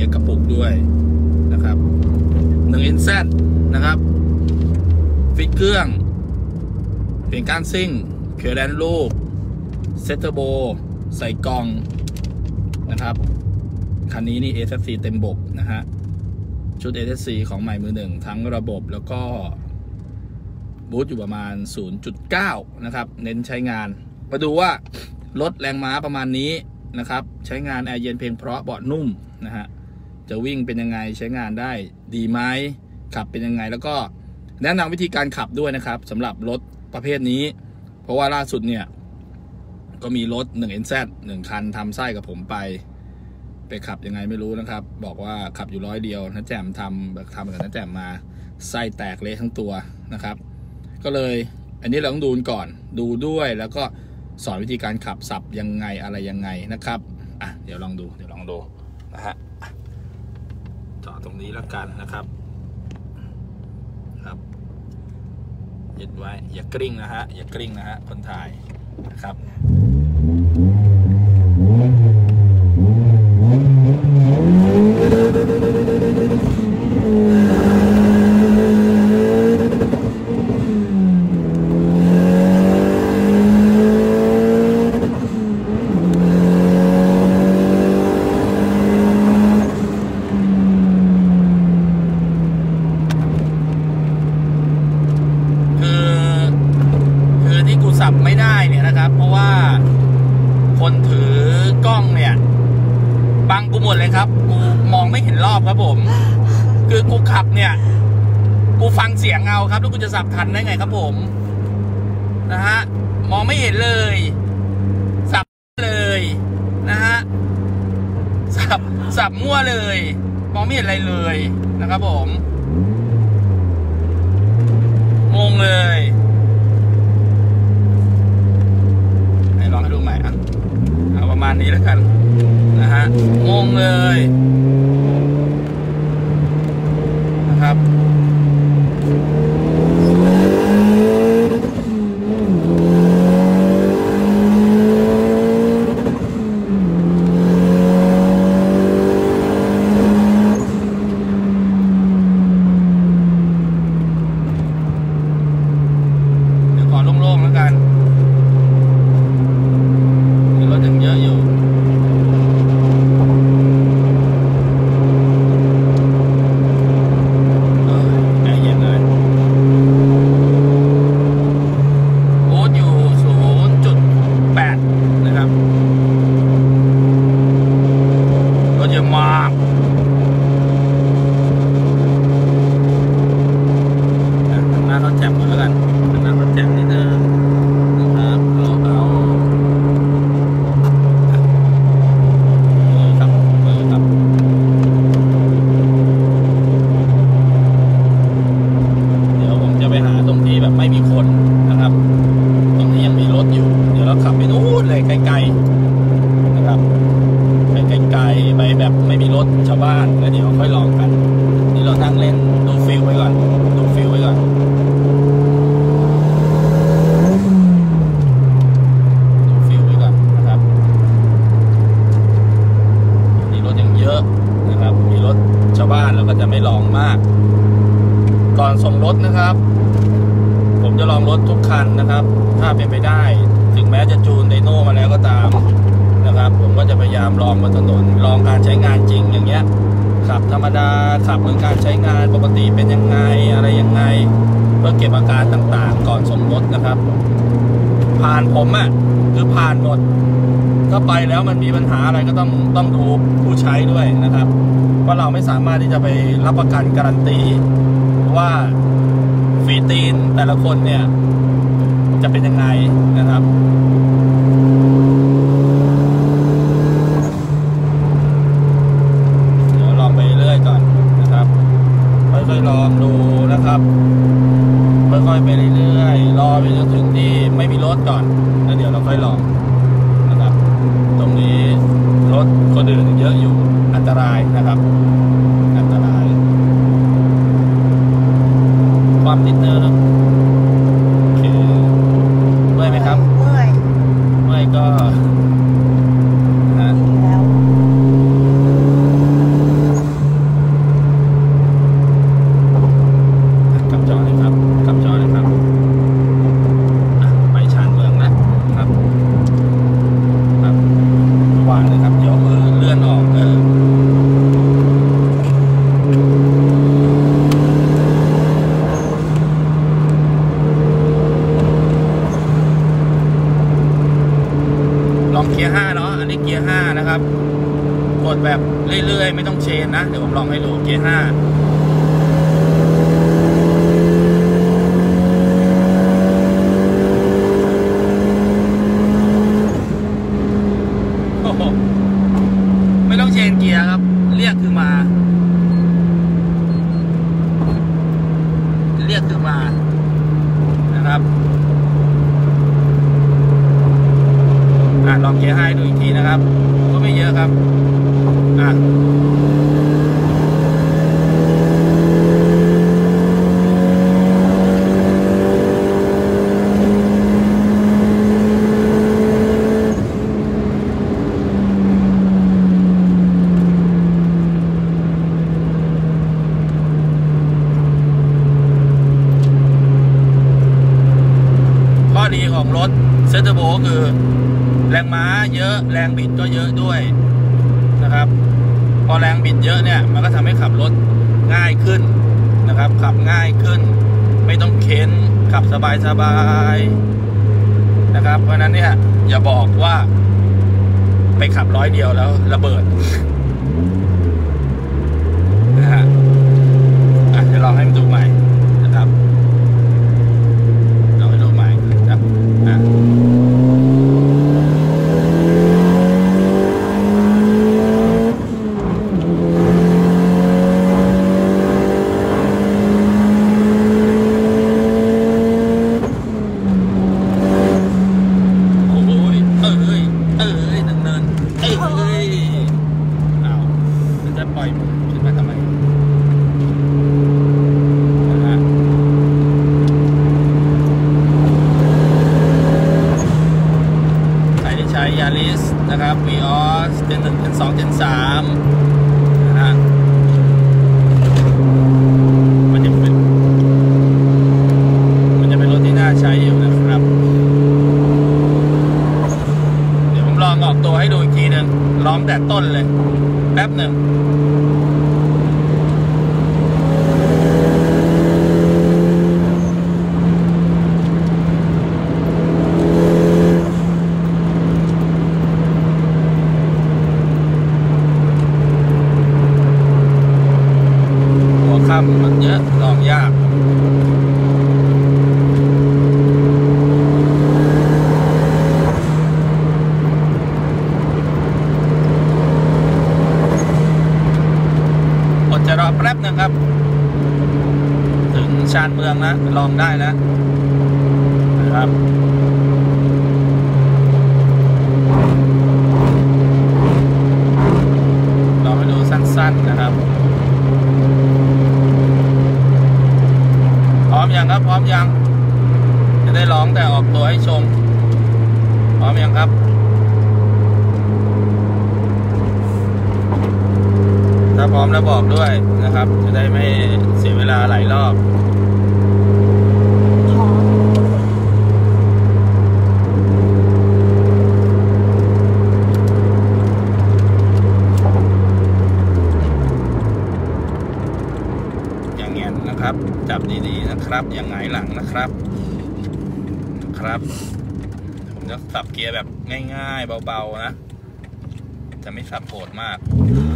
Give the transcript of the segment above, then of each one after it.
กกระปุกด้วยนะครับ1NZ นะครับฟิตเครื่องเปลี่ยนก้านซิ่งเขียวแดนลูกเซตเทอร์โบใส่กล่องนะครับคันนี้นี่ SFC เต็มบบนะฮะชุด SFC ของใหม่มือหนึ่งทั้งระบบแล้วก็บูทอยู่ประมาณ 0.9 นะครับเน้นใช้งานมาดูว่ารถแรงม้าประมาณนี้นะครับใช้งานแอร์เย็นเพลงเพราะเบาะนุ่มนะฮะจะวิ่งเป็นยังไงใช้งานได้ดีไหมขับเป็นยังไงแล้วก็แนะนำวิธีการขับด้วยนะครับสำหรับรถประเภทนี้เพราะว่าล่าสุดเนี่ยก็มีรถ 1NZ 1 คันทำไส้กับผมไปขับยังไงไม่รู้นะครับบอกว่าขับอยู่100เดียวน้าแจ่มทำกับน้าแจ่มมาไส้แตกเละทั้งตัวนะครับก็เลยอันนี้เราต้องดูก่อนดูด้วยแล้วก็สอนวิธีการขับสับยังไงอะไรยังไงนะครับอ่ะเดี๋ยวลองดูนะฮะจอดตรงนี้แล้วกันนะครับยึดไว้อย่ากลิ้งนะฮะอย่ากลิ้งนะฮะคนถ่ายนะครับสับไม่ได้เนี่ยนะครับเพราะว่าคนถือกล้องเนี่ยบังกูหมดเลยครับกูมองไม่เห็นรอบครับผมคือกูขับเนี่ยกูฟังเสียงเอาครับแล้วกูจะสับทันได้ไงครับผมนะฮะมองไม่เห็นเลยสับเลยนะฮะสับมั่วเลยมองไม่เห็นอะไรเลยนะครับผมงงเลยลองให้ดูใหม่อ่ะเอาประมาณนี้แล้วกันนะฮะงงเลยนะครับเดี๋ยวขอโล่งๆแล้วกันชาวบ้านแล้วเดี๋ยวค่อยลองกันนี่เรานั่งเล่นดูฟิลไว้ก่อนนะครับมีรถยังเยอะนะครับมีรถชาวบ้านเราก็จะไม่ลองมากก่อนส่งรถนะครับผมจะลองรถทุกคันนะครับถ้าเป็นไปได้ถึงแม้จะจูนไดโน่มาแล้วก็ตามนะครับผมก็จะพยายามลองบนถนนลองการใช้งานจริงอย่างเงี้ยขับธรรมดาขับเหมือนการใช้งานปกติเป็นยังไงอะไรยังไงเพื่อเก็บอาการต่างๆก่อนส่งรถนะครับผ่านผมอ่ะคือผ่านหมดถ้าไปแล้วมันมีปัญหาอะไรก็ต้องดูผู้ใช้ด้วยนะครับว่าเราไม่สามารถที่จะไปรับประกันการันตีว่าฝีตีนแต่ละคนเนี่ยจะเป็นยังไงนะครับเดี๋ยวลองไปเรื่อยก่อนนะครับค่อยๆลองดูนะครับค่อยๆไปเรื่อยๆรอไปจนถึงที่ไม่มีรถก่อนแล้วเดี๋ยวเราค่อยลองนะครับตรงนี้รถคนอื่นเยอะอยู่อันตรายนะครับอันตรายความนิดนึงโอเคเมื่อยไหมครับเมื่อยกดแบบเรื่อยๆไม่ต้องเชนนะเดี๋ยวผมลองให้ดูเกียร์ 5ไม่ต้องเชนเกียร์ครับเรียกคือมานะครับลองเกียร์ 5ดูอีกทีนะครับก็ไม่เยอะครับข้อดีของรถเซตเทอร์โบคือแรงม้าเยอะแรงบิดก็เยอะด้วยนะครับพอแรงบิดเยอะเนี่ยมันก็ทำให้ขับรถง่ายขึ้นนะครับขับง่ายขึ้นไม่ต้องเค้นขับสบายๆนะครับเพราะนั้นเนี่ยอย่าบอกว่าไปขับ100 เดียวแล้วระเบิดนะฮะเดี๋ยวลองให้มันดูใหม่นะครับลองให้ดูใหม่นะครับปล่อยขึ้นมาทำไมนะฮะใครที่ใช้ Yaris นะครับ Vios Gen 1 Gen 2 Gen 3นะฮะมันจะเป็นรถที่น่าใช้อยู่นะครับเดี๋ยวผมลองออกตัวให้ดูอีกทีนึงลองแต่ต้นเลยแป๊บหนึ่งหัวค่ำมันเยอะลองยากจะรอแป๊บนึงครับถึงชานเมืองนะลองได้แล้วนะครับลองไปดูสั้นๆนะครับพร้อมยังครับพร้อมยังจะได้ร้องแต่ออกตัวให้ชมพร้อมยังครับถ้าพร้อมแล้วบอกด้วยนะครับจะได้ไม่เสียเวลาหลายรอบอย่างเงี้ยนะครับจับดีๆนะครับอย่างไงหลังนะครับผมจะสับเกียร์แบบง่ายๆเบาๆนะจะไม่สับโหดมาก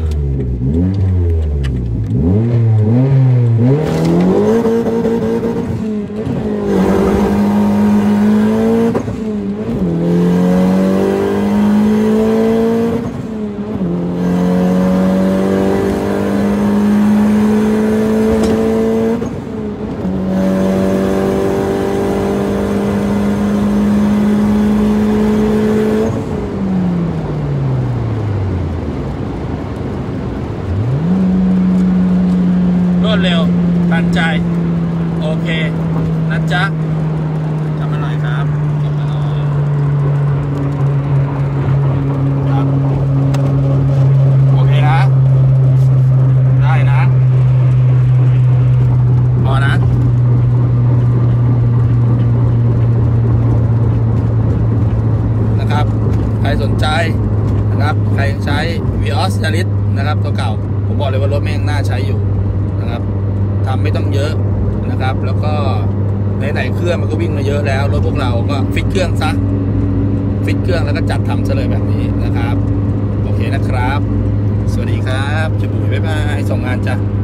เร็วทันใจโอเคนะจ๊ะทำมาหน่อยครับครับโอเคนะได้นะพอนะนะครับใครสนใจนะครับใครใช้ Vios Yaris นะครับตัวเก่าผมบอกเลยว่ารถแม่งน่าใช้อยู่นะครับทำไม่ต้องเยอะนะครับแล้วก็ไหนๆเครื่องมันก็วิ่งมาเยอะแล้วรถพวกเราก็ฟิตเครื่องซะฟิตเครื่องแล้วก็จัดทำซะเลยแบบนี้นะครับโอเคนะครับจุบุยบ๊ายบายส่งงานจ้ะ